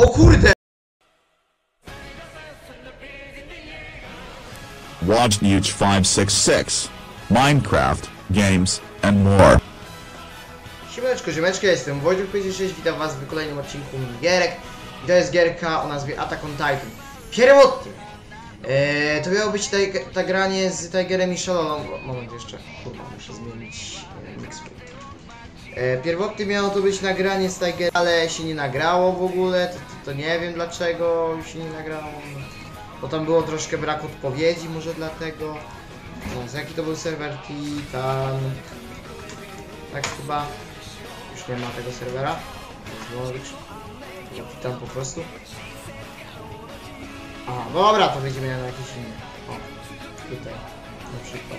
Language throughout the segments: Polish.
O kurde! WatchNewch 566, Minecraft, games, and more. Siemaneczko, ziomeczko, jestem Wojciech56, witam was w kolejnym odcinku minigierek. I to jest gierka o nazwie Attack on Titan. Pierwotnie to miało być ta granie z Tigerem i Shadowem. Moment jeszcze, kurwa, muszę zmienić mixer. Pierwotnie miało to być nagranie z Tigerem, ale się nie nagrało w ogóle, to nie wiem dlaczego się nie nagrało. Bo tam było troszkę brak odpowiedzi, może dlatego. Teraz, jaki to był serwer? Titan. Tak chyba. Już nie ma tego serwera. Titan po prostu. A, dobra, to będziemy na jakiś inny. O, tutaj na przykład.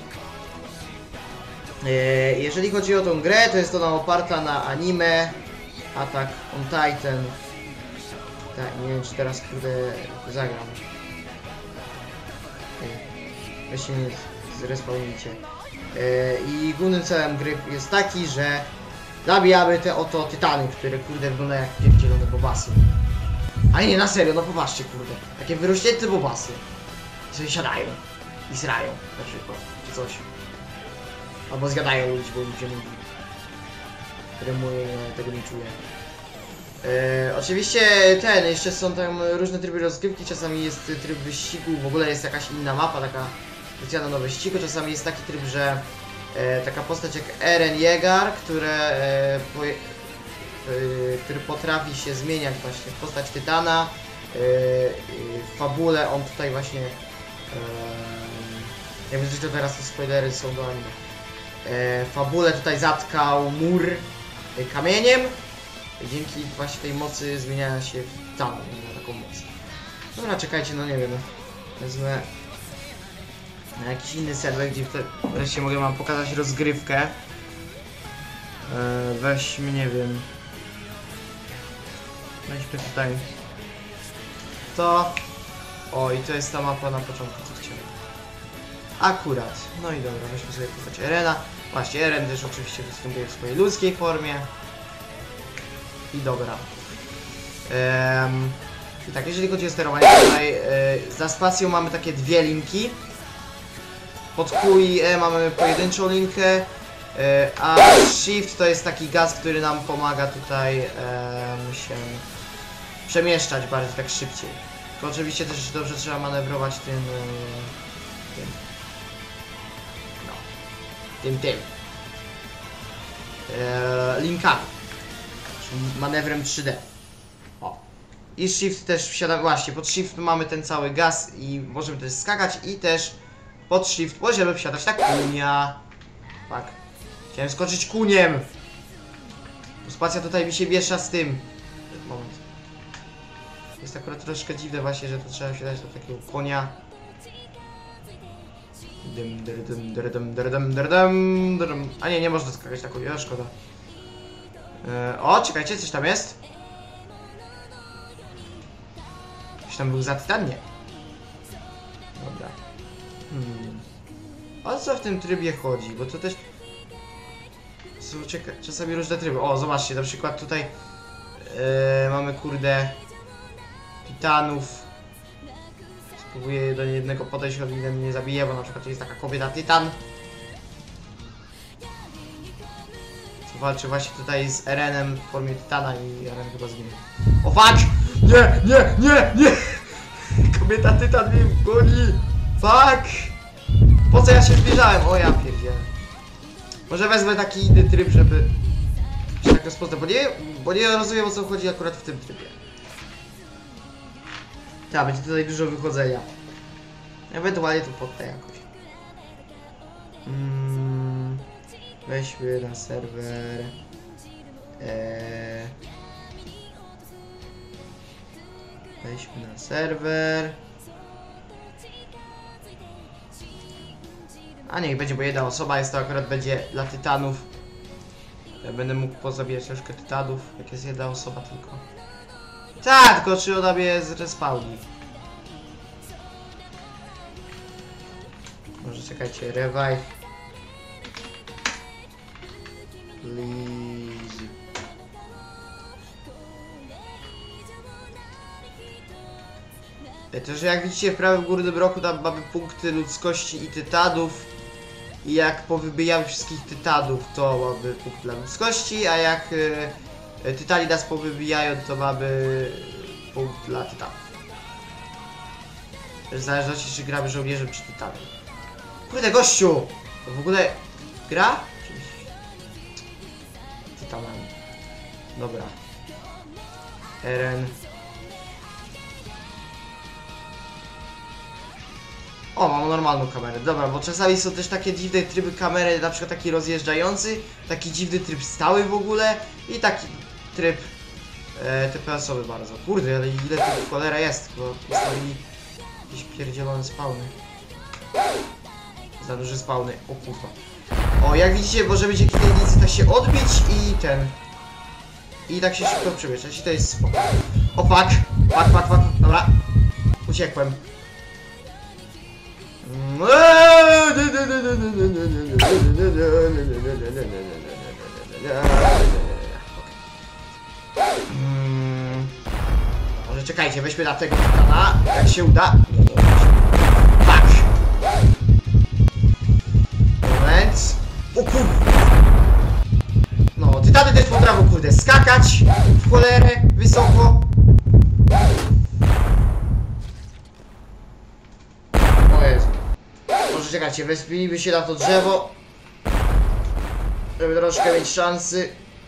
Jeżeli chodzi o tą grę, to jest ona oparta na anime Attack on Titan. Tak, nie wiem czy teraz kurde zagram. Weźcie mnie zrespawnijcie. I głównym celem gry jest taki, że zabijamy te oto tytany, które kurde wyglądają jak pierdzielone bobasy. A nie, na serio, no popatrzcie kurde. Takie wyrośnięte bobasy. I sobie siadają. I srają na przykład, czy coś. Albo zgadają ludzi, bo ludzie mówi. Rymuje, tego nie czuję. Oczywiście jeszcze są tam różne tryby rozgrywki, czasami jest tryb wyścigu, w ogóle jest jakaś inna mapa, taka specjalna do wyścigu, czasami jest taki tryb, że taka postać jak Eren Yeager, który potrafi się zmieniać właśnie w postać Tytana. W fabule on tutaj właśnie, jakby to teraz to spoilery są do anime. W fabule tutaj zatkał mur kamieniem. Dzięki właśnie tej mocy zmienia się w Tytana, na taką moc. Dobra, czekajcie, no nie wiem. Wezmę na jakiś inny serwer, gdzie wreszcie mogę wam pokazać rozgrywkę. Weźmy, nie wiem. Weźmy tutaj. To. O, i to jest ta mapa na początku, co chciałem. Akurat. No i dobra, weźmy sobie postać Erena. Właśnie, Eren też oczywiście występuje w swojej ludzkiej formie. I dobra. I tak, jeżeli chodzi o sterowanie, tutaj za spacją mamy takie dwie linki. Pod Q i E mamy pojedynczą linkę, a Shift to jest taki gaz, który nam pomaga tutaj się przemieszczać bardziej tak szybciej. To oczywiście też dobrze trzeba manewrować tym linkami. Manewrem 3D. O. I Shift też wsiada, właśnie pod Shift mamy ten cały gaz i możemy też skakać i też pod Shift możemy wsiadać na kunia. Tak. Chciałem skoczyć kuniem. Spacja tutaj mi się miesza z tym. Moment. Jest akurat troszkę dziwne właśnie, że tu trzeba wsiadać do takiego konia. A nie, nie można skakać na kunia, szkoda. O, czekajcie, coś tam jest? Ktoś tam był za Tytan? Nie. Dobra. O co w tym trybie chodzi? Bo to też są czasami różne tryby. O, zobaczcie, na przykład tutaj mamy kurde Tytanów. Spróbuję do jednego podejść, od jeden nie zabije, bo na przykład jest taka kobieta Tytan. Walczy właśnie tutaj z Erenem w formie Tytana i Eren chyba zginie. O fuck! Nie, nie, nie, nie! Kobieta Tytan mnie goni! Fuck! Po co ja się zbliżałem? O ja pierdzielę. Może wezmę taki inny tryb, żeby się tak rozpoznać, bo nie rozumiem, o co chodzi akurat w tym trybie. Tak, będzie tutaj dużo wychodzenia. Ewentualnie to potnę jakoś. Weźmy na serwer. Weźmy na serwer. A niech będzie, bo jedna osoba jest, to akurat będzie dla Tytanów. Ja będę mógł pozabijać troszkę Tytanów, jak jest jedna osoba tylko. Tak, tylko czy ona mnie zrespawni. Może czekajcie, revive. Please. To, że jak widzicie w prawym górnym rogu tam mamy punkty ludzkości i tytanów. I jak powybijamy wszystkich tytanów, to mamy punkt dla ludzkości, a jak tytani nas powybijają, to mamy punkt dla tytanów. W zależności, czy gramy żołnierzem, czy tytanem. Kurde, gościu! To w ogóle gra? Tytanami. Dobra. Eren. O, mam normalną kamerę, dobra, bo czasami są też takie dziwne tryby kamery, na przykład taki rozjeżdżający, taki dziwny tryb stały w ogóle i taki tryb TPS-owy bardzo. Kurde, ale ile tu cholera jest, bo postawili jakieś pierdzielone spawny. Za duże spawny, o kurwa. O, jak widzicie, możemy dzięki tej linii tak się odbić i ten... I tak się szybko przemieszczać i to jest spoko. O, fuck, dobra. Uciekłem. Może czekajcie, weźmy na tego tytana, jak się uda. Tak. Moment. O kurde. No, tytany też potrafią, kurde, skakać w cholerę wysoko. O Jezu. Może czekajcie, wespijmy się na to drzewo, żeby troszkę mieć szansy.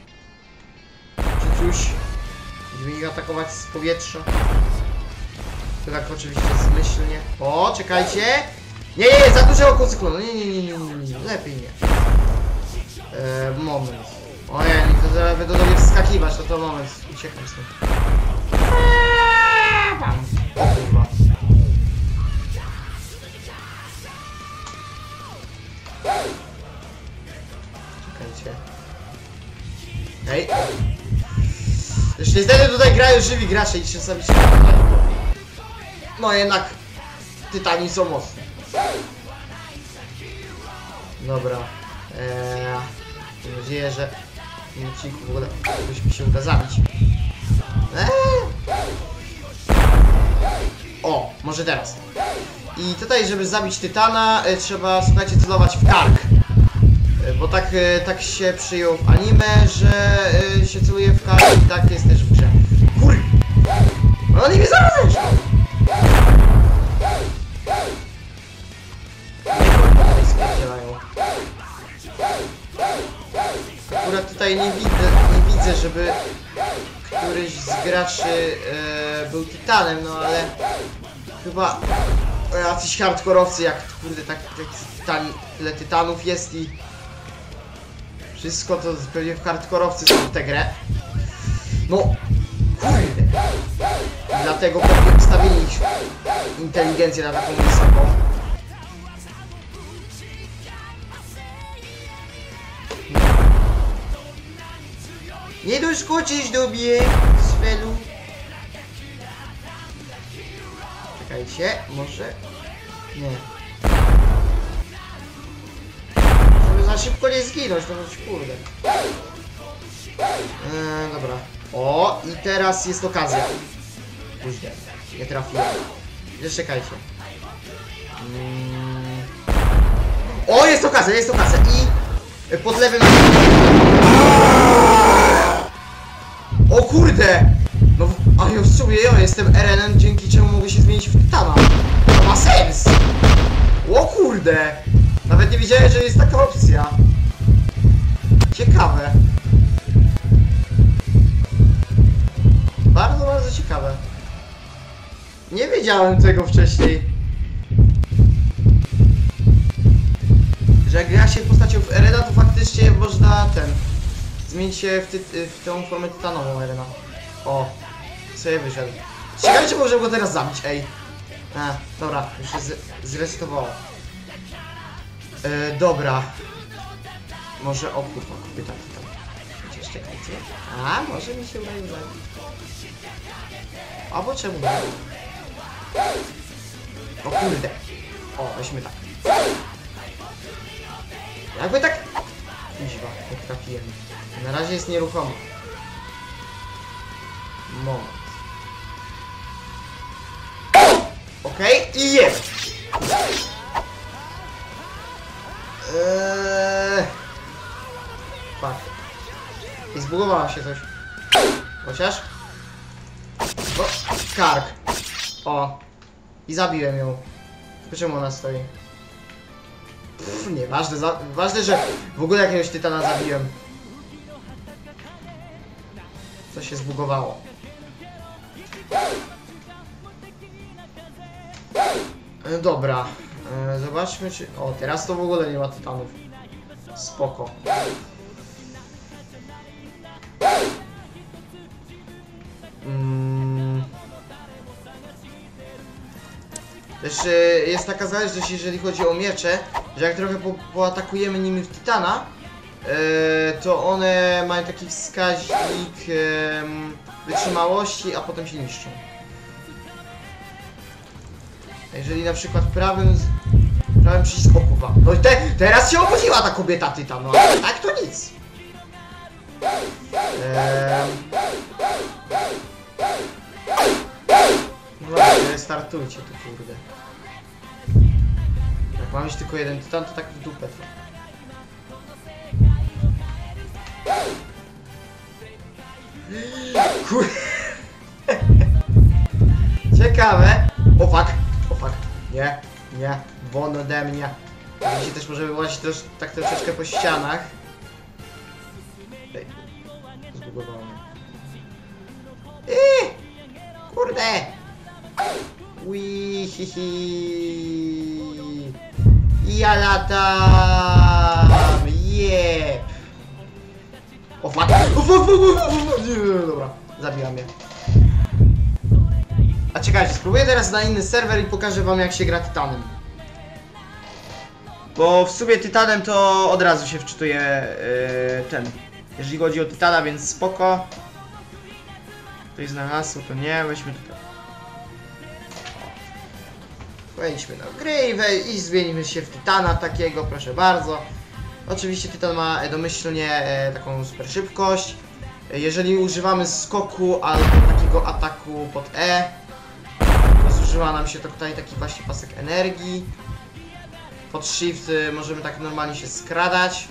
Czy coś będziemy ich atakować z powietrza. To tak oczywiście zmyślnie. O, czekajcie. Nie, za dużego koncyklonu. Nie, lepiej nie. Moment. Ojej, to zaraz będą do mnie wskakiwać, to moment. Uciekam stąd. O kurwa. Czekajcie. Hej. Już niestety tutaj grają żywi gracze i czasami się... No jednak... Tytani są mocne. Dobra. Mam nadzieję, że w tym odcinku w ogóle ktoś mi się uda zabić. O, może teraz. I tutaj, żeby zabić tytana, trzeba, słuchajcie, celować w kark. Bo tak się przyjął w anime, że się celuje w kark i tak jest też w grze. Kur... Oni mnie zaraz! Akurat tutaj nie widzę, żeby któryś z graczy był tytanem, no ale chyba jacyś hardkorowcy, jak kurde, tak tyle tytanów jest i wszystko to pewnie w hardkorowcy są w tę grę. No, kurde. I dlatego pewnie ustawili ich inteligencję na taką wysoką. Nie doskoczysz do mnie, Svelu. Czekajcie, może... Nie. Żeby za szybko nie zginąć, to być kurde. Dobra. O, i teraz jest okazja. Później. Nie trafiłem. Jeszcze czekajcie. O, jest okazja. I pod lewym... O kurde! No, a ja w sumie ja jestem Erenem, dzięki czemu mogę się zmienić w tytana. To ma sens! O kurde! Nawet nie wiedziałem, że jest taka opcja. Ciekawe. Bardzo, bardzo ciekawe. Nie wiedziałem tego wcześniej. Że jak gra się postacią w Erena, to faktycznie można zmienić się w tą formę tytanową Erena. O, sobie wyszedł. Ciekawe, czy możemy go teraz zabić, ej. Dobra, już się zresetowało. Dobra. Może, o kurwa, kupię tak tytan. Chociaż czekajcie. Może mi się udaje zabić. Albo czemu nie? O kurde. O, weźmy tak. Jakby tak... Kuźwa, jak trafiłem. Na razie jest nieruchomy. Moment. Okej, i jest! Fuck. I zbugowało się coś. Chociaż? O, kark. O. I zabiłem ją. Tylko czemu ona stoi? Pff, nieważne, ważne, że w ogóle jakiegoś tytana zabiłem. Co się zbugowało. Dobra. Zobaczmy czy... O, teraz to w ogóle nie ma tytanów. Spoko. Też jest taka zależność, jeżeli chodzi o miecze, że jak trochę poatakujemy nimi w tytana, to one mają taki wskaźnik wytrzymałości, a potem się niszczą. A jeżeli na przykład prawym przycisk okuwa. No i teraz się obudziła ta kobieta tytan, no ale tak to nic. No startujcie tu, kurde. Jak mam mieć tylko jeden tytan, to tak w dupę to. Ciekawe. O fuck. O fuck. Nie. Nie. Won ode mnie. Dzisiaj też możemy łazić tak troszeczkę po ścianach. Ej. Zbugowało mnie. Kurde. Wihihi. Ja latam. Jep. O fuck. O fuck. Dobra. Zabija mnie. A czekajcie, spróbuję teraz na inny serwer i pokażę wam jak się gra tytanem. Bo w sumie tytanem to od razu się wczytuje jeżeli chodzi o tytana, więc spoko. Ktoś znalazł, to nie, weźmy tutaj. Wejdźmy na gry i zmienimy się w tytana takiego, proszę bardzo. Oczywiście tytan ma domyślnie taką super szybkość. Jeżeli używamy skoku albo takiego ataku pod E, to zużywa nam się to tutaj taki właśnie pasek energii. Pod shift możemy tak normalnie się skradać.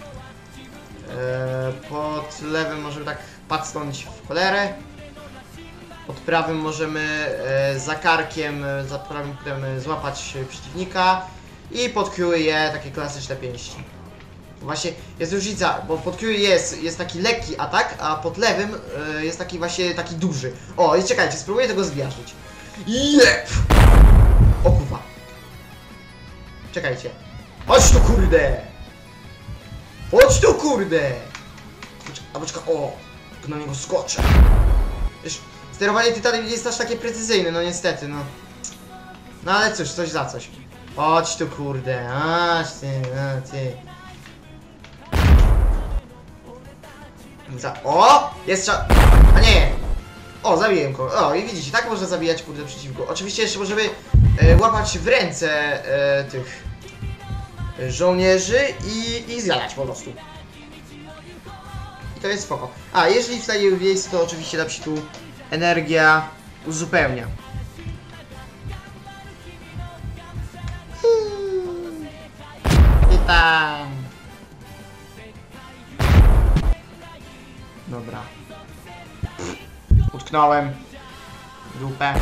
Pod lewym możemy tak pacnąć w cholerę. Pod prawym możemy za karkiem, za prawym możemy złapać przeciwnika. I pod Q takie klasyczne pięści. Właśnie jest różnica, bo pod Q jest taki lekki atak, a pod lewym jest taki właśnie taki duży. O, i czekajcie, spróbuję tego zmiażdżyć. Jep! O kurwa. Czekajcie. Chodź tu kurde! Chodź tu kurde! A poczekaj, o! Tylko na niego skoczę. Wiesz, sterowanie tytanem nie jest aż takie precyzyjne, no niestety, no. No ale cóż, coś za coś. Chodź tu kurde, aż ty, no ty. O! Jest a nie! O, zabiję go. O, i widzicie, tak można zabijać kurde przeciwko. Oczywiście jeszcze możemy łapać w ręce tych żołnierzy i zjadać po prostu. I to jest spoko. A, jeżeli wstaje w miejscu, to oczywiście nam się tu energia uzupełnia. Witam! Dobra. Utknąłem. Dupę.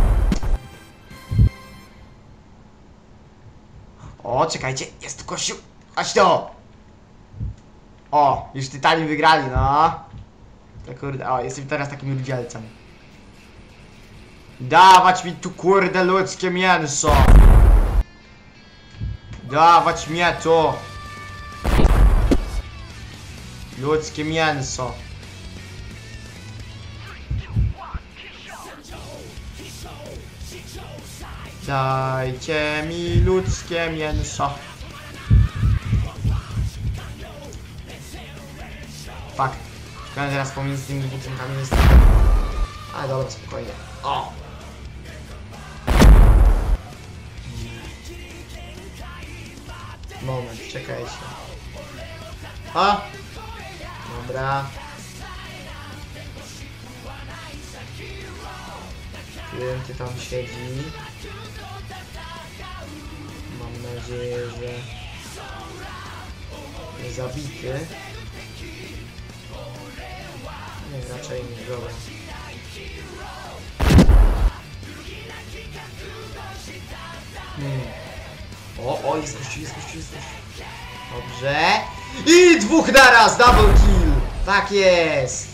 O, czekajcie, jest tu kościół. Chodź tu! O, już tytani wygrali, no. To kurde, o, jestem teraz takim rudzielcem. Dawać mi tu kurde ludzkie mięso. Dawać mnie tu. Ludzkie mięso. Dajcie mi ludzkie mięso. Fuck. Ja teraz pomiędzy tymi budynkami jest... Ale dobra, spokojnie. O! Moment, czekajcie. O! Dobra. Ty tam siedzi. nadzieję, że nie zabity. Nie, raczej nie, dobra. O, jest gościu, jest gościu, jest gościu. Dobrze. I dwóch naraz, double kill. Tak jest.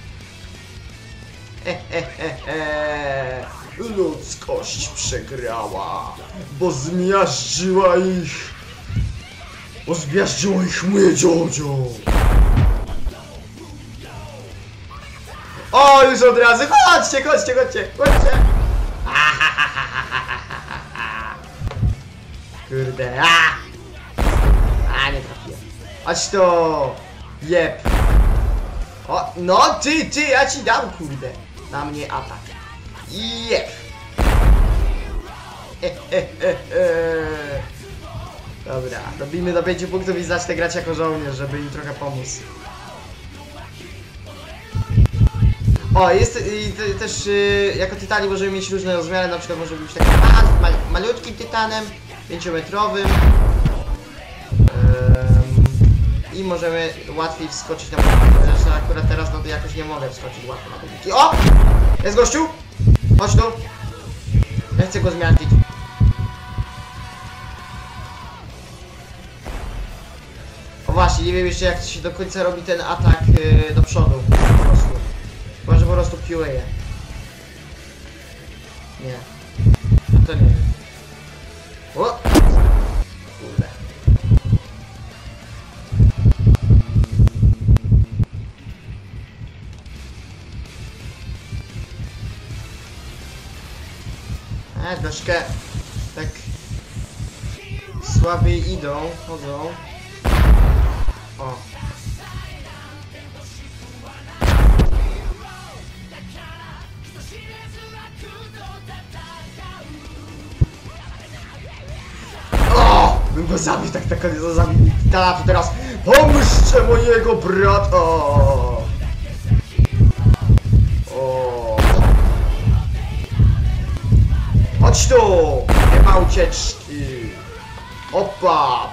Ludzkość przegrała, bo zmiażdżyła ich. Bo zmiażdżyło ich moje dziodzio. O, już od razu, chodźcie, chodźcie, chodźcie, chodźcie. Kurde, nie trafiłem. Chodź to. Jep. O, no ty, ja ci dam, kurde. Na mnie atak. Jep. Dobra, dobijmy do 5 punktów i zacznę grać jako żołnierz, żeby im trochę pomóc. O, jest też jako tytani możemy mieć różne rozmiary, na przykład może być taki malutkim tytanem, 5-metrowym. I możemy łatwiej wskoczyć na budynki. Zresztą akurat teraz no to jakoś nie mogę wskoczyć łatwo na budynki. O! Jest gościu! Chodź tu! Ja chcę go zmiażdżyć. O właśnie, nie wiem jeszcze jak się do końca robi ten atak do przodu. Po prostu. Chyba, że po prostu piłuję. Nie. To nie wiem. O! Kurde. Troszkę tak słabiej idą, chodzą. O. O! Bym go zabił, tak go zabił. To teraz pomóżcie mojego brata! Chodź tu! Nie ma ucieczki! Opa!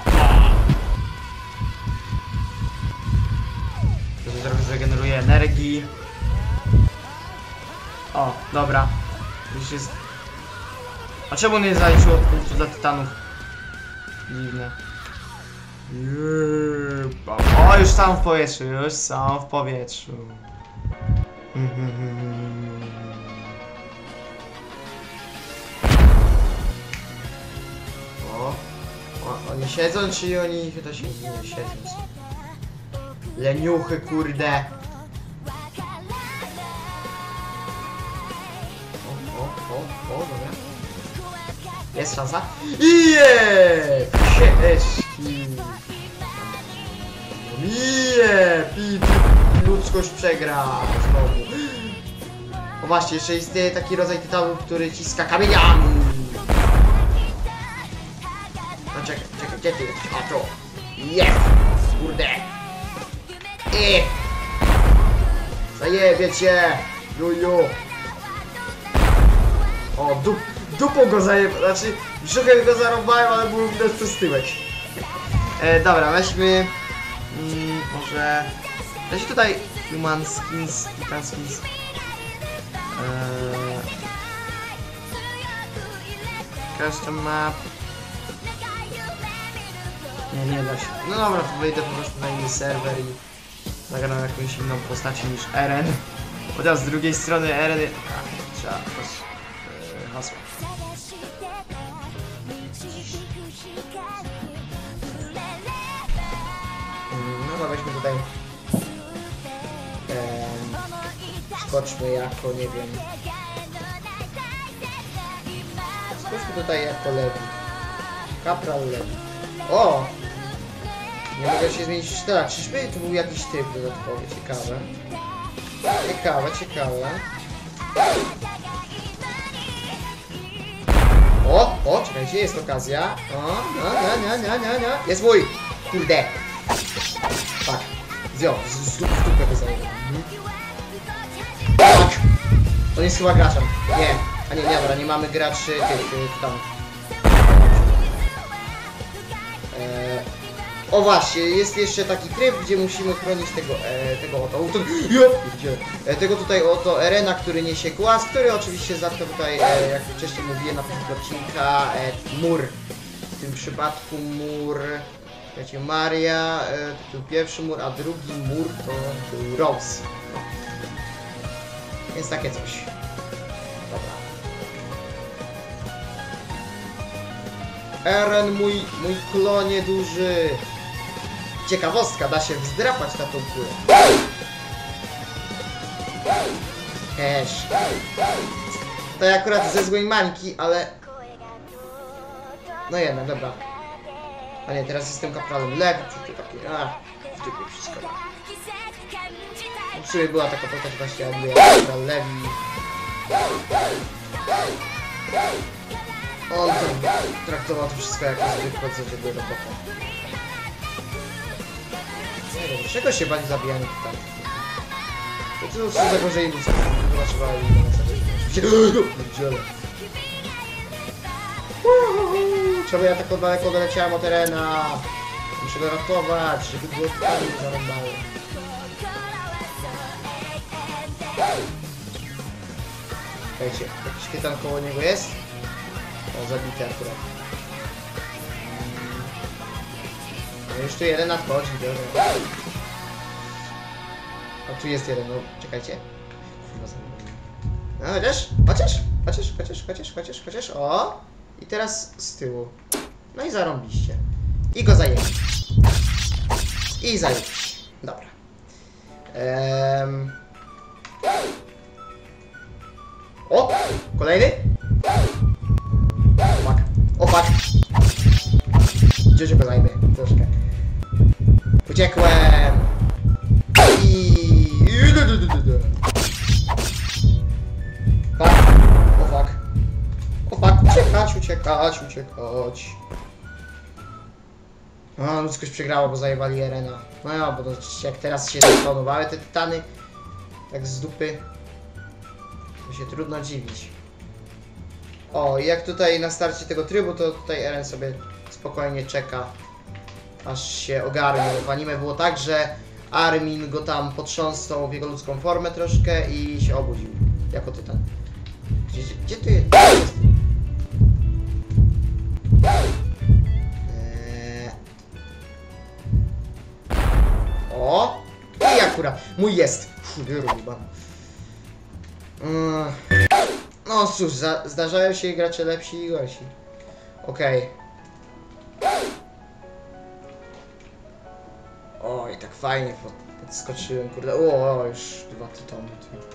To trochę zregeneruje energii. O, dobra. Już jest... A czemu nie zaliczyło od punktu dla tytanów? Dziwne. O, już są w powietrzu, już są w powietrzu. Oni siedzą, czy oni chyba się nie siedzą? Leniuchy, kurde. O, dobra. Jest szansa. Sieczki. Ludzkość przegra znowu. O właśnie, jeszcze istnieje taki rodzaj tytanu, który ciska kamieniami. No czekaj, gdzie ty jesteś? A to! Jest! Kurde! Zajebie cię! Juju! O, dupą go zajebę, znaczy brzuchem go zarąbałem, ale było widać przez tyłek. Dobra, weźmy... może... Weźmy tutaj Human Skins, Titan Skins. Custom map. Nie da się. No dobra, to wejdę po prostu na inny serwer i zagram jakąś inną postacią niż Eren. Chociaż z drugiej strony Eren... trzeba hasło. No to weźmy tutaj... skoczmy jako, nie wiem... Skoczmy tutaj jako Levi. Kapral Levi. O! Nie mogę się zmienić w sztylach. Czyżby to był jakiś typ dodatkowy? Ciekawe. Ciekawe. O, czekajcie, jest okazja. O, no. Jest mój! Kurde! Tak. Z dupę go zajmę. Tak! On jest chyba graczem. Nie. A nie, dobra, nie mamy graczy tych tam. O właśnie, jest jeszcze taki tryb, gdzie musimy chronić tego oto, tego tutaj oto Erena, który niesie głaz, który oczywiście zatkał tutaj, jak wcześniej mówiłem na początku odcinka, mur. W tym przypadku mur, wiecie, Maria, to był pierwszy mur, a drugi mur to był Rose. No. Więc takie coś. Dobra. Eren, mój klonie duży. Ciekawostka, da się wzdrapać na tą kulę. To akurat ze złej mańki, ale... No jednak, dobra. A nie, teraz jestem kapralem Lewi, czy to takie... w dupie wszystko. W sumie była taka postać właśnie, jakby kapral Lewi. On tam traktował to wszystko jako zwykłe, co żeby robota. Nie wiem, czego się bali zabijanie tutaj? To co za gorzej ludzkie, to trzeba eliminację. Czemu ja tak daleko doleciałem od Erena? Muszę go ratować, żeby było wpadnie zarąbało. Słuchajcie, jakiś tytan koło niego jest? O, zabity akurat. No już tu jeden nadchodzi, dobra. A tu jest jeden, no czekajcie. No chociaż, o! I teraz z tyłu. No i zarąbiście. I go zajęli. I zajęli. Dobra. O! Kolejny? Fuck. O fuck. Gdzie go zajmę? Troszkę. Uciekłem! I... Fuck. O fuck. O fuck. Uciekać. No, ludzkość przegrała, bo zajebali Erena. No ja, bo to jak teraz się zaplanowały te tytany, tak z dupy, to się trudno dziwić. O, i jak tutaj na starcie tego trybu, to tutaj Eren sobie spokojnie czeka, aż się ogarnie. W anime było tak, że Armin go tam potrząsnął w jego ludzką formę troszkę i się obudził jako tytan. Gdzie tu jest? O! I akurat. Mój jest. No cóż, zdarzają się gracze lepsi i gorsi. Okej. Oj, tak fajnie podskoczyłem, kurde. O, już 2 tytony.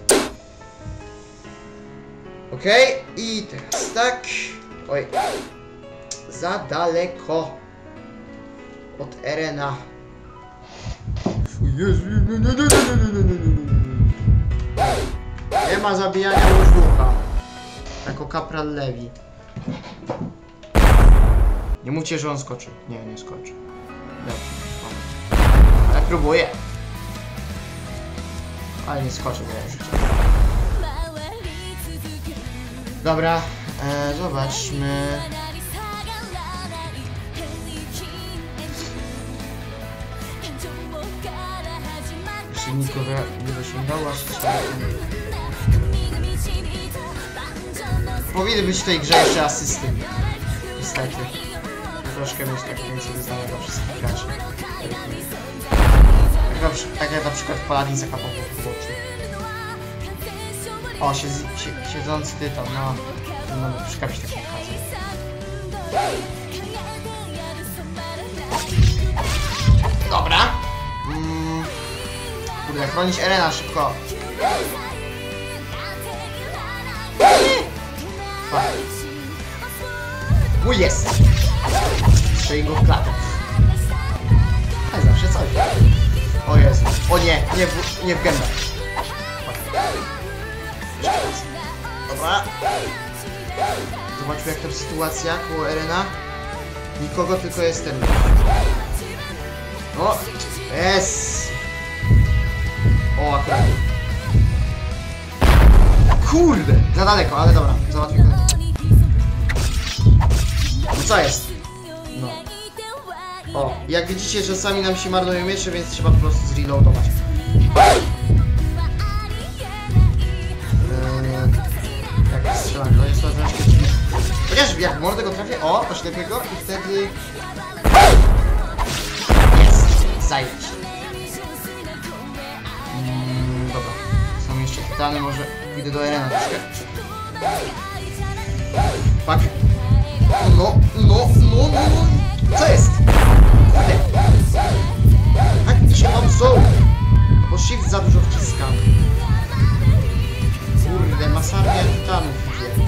Okej, i teraz tak. Oj. Za daleko od Erena. Jezu, nie ma zabijania łóżducha. Jako kapral Lewi. Nie mówcie, że on skoczy. Nie skoczy. Dobrze, ale próbuję. Ale nie skoczy, bo ja życie. Dobra, zobaczmy. Jeśli nikogo nie dosięgała, powinny być w tej grze jeszcze asysty. Niestety. Troszkę mieć tak więcej wyznania dla wszystkich graczy. Tak jak na przykład Paladin zakapał w oczy. O, siedzący tytan, no. No, przegapić taką okazję. Dobra. Kurde, chronić Erena szybko. Mój jest! Strzeli go w klatę. Ale zawsze coś. O Jezu. O nie, nie w gębę. Dobra. Zobaczmy jak to sytuacja koło Erena. Nikogo, tylko jestem. O! Jest! O, akurat. Kurde! Za daleko, ale dobra. Załatwimy. No co jest? No. O, jak widzicie, czasami nam się marnują miecze, więc trzeba po prostu zreloadować. Jak strzelanko, jest to troszkę dziwne. Chociaż jak w mordę go trafię, o, oślepię go i wtedy... Jest! Zajęć. Dobra, są jeszcze tytany, może pójdę do arena troszkę. Fuck. No. Co jest? Tak mi się obsuł. Bo shift za dużo wciskam. Kurde, masarnia tytanów idzie.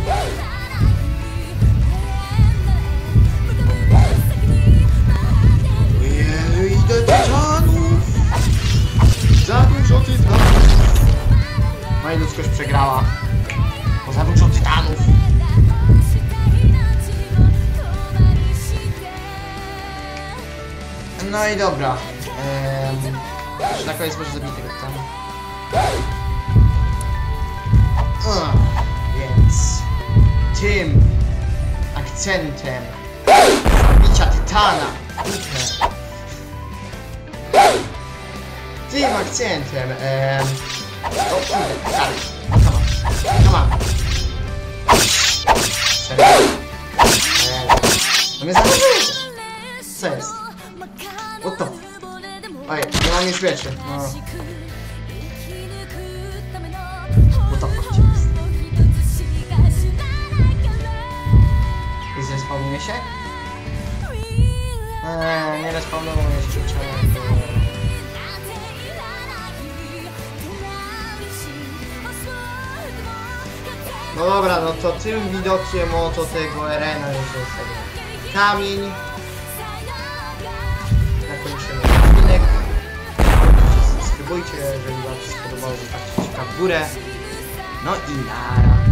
Ojej, idę tytanów. Za dużo tytanów. No i ludzkość przegrała. Bo za dużo tytanów. No i dobra. Jeszcze na koniec może zabiję tego tytana. Więc tym akcentem bicia tytana. Tym akcentem o kurde, stary. Come on. Serio? No mnie założyło. Co jest? What the? Oj, nie mam nic wiecie. No. What the fuck jest? I zrespawnuje się? Nie respawnował jeszcze czego. No dobra, no to tym widokiem oto tego arena już jest tego. Kamień. Zakończymy odcinek. Subskrybujcie, jeżeli wam się spodobało, zostawcie kciuka w górę. No i nara.